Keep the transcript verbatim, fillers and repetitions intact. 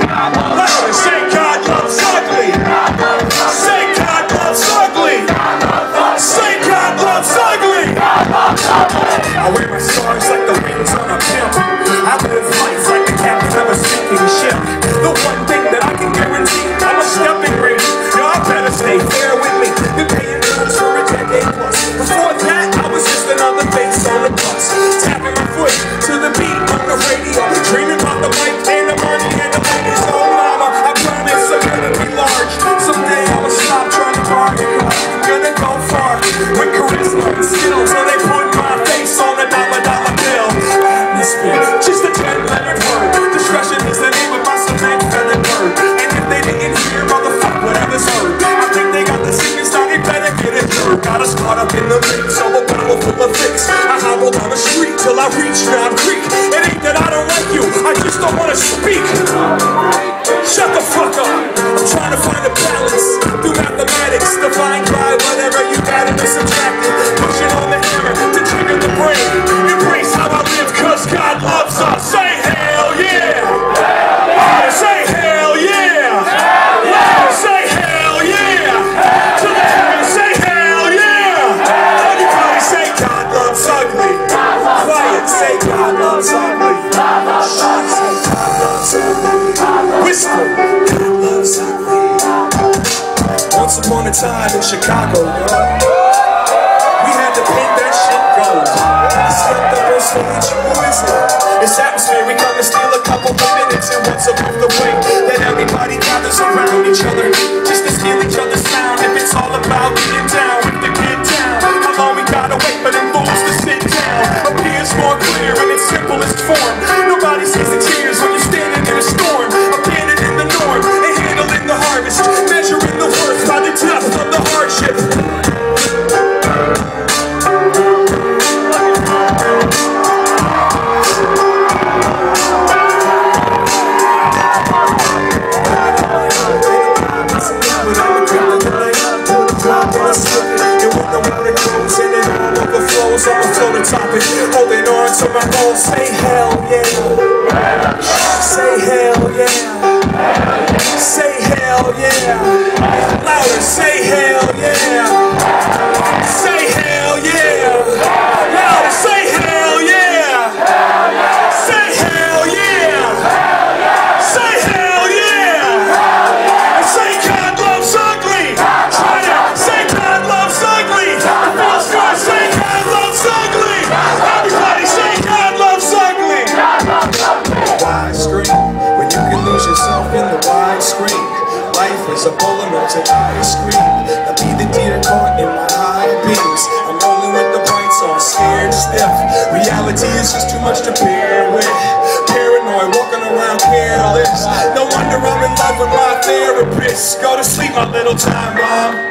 Louder, say God loves ugly. Say God loves ugly. Say God loves ugly. I wear my scars like the wings on a pimp. I live life like the captain of a sinking ship. The one thing that I can guarantee, I'm a stepping ready. Y'all better stay fair with me. Been paying bills for a decade plus. Before that, I was just another face on the bus, tapping my foot to the beat on the radio, dreaming about the mic and the money and the ladies. Oh mama, I promise I'm gonna be large. Someday I will stop trying to bargain. I'm gonna go far with charisma and skill, so they put my face on a dollar dollar bill. Atmosphere, just a ten-lettered word. Discretion is the name of my cement feathered bird. And if they didn't hear, motherfuck whatever's heard. I think they got the sickness, now they better get it through. Got us caught up in the mix, so a bottle full of fix. I hobbled on the street till I reached Knob Creek. It ain't that I don't like you, I just don't wanna speak. Shut the fuck up. I'm trying to find a balance through mathematics, divine by whatever you got in the subtracted. Pushing on the hammer to trigger the brain. Embrace how I live, cause God loves us. Say hell yeah. Louder, say hell yeah. Louder, say hell yeah. To the heaven, say hell yeah. Everybody say God loves ugly. Quiet, say God loves ugly. Shut, say God loves ugly. Whisper, God loves ugly. Once upon a time in Chicago, we had to paint that shit gold. I stepped up on stage, who is it? It's atmosphere, we come to steal a couple of minutes. And once above the way that everybody gathers around each other, just to steal each other's sound. If it's all about getting down with the get down, how long we gotta wait for them fools to sit down? Appears more clear in its simplest form. Nobody sees the tears when you're standing in a storm. Abandoning the norm and handling the harvest, measuring the worth by the depth of the hardship. On the topic, holding on to my goals. Say hell yeah. Say hell yeah. Say hell yeah. Louder, say hell yeah. Say hell yeah. Louder, say hell yeah. Say hell yeah. Say hell yeah. Say God loves ugly. Try it. Say God loves ugly. It feels good. Say God loves ugly. Everybody say God loves ugly. Widescreen, when you can lose yourself in the widescreen. Life is a bowl of melted ice cream. I be the deer caught in my high beams. I'm rolling with the brights on, scared stiff. Reality is just too much to bear with. Paranoid, walking around careless. No wonder I'm in love with my therapist. Go to sleep, my little time bomb.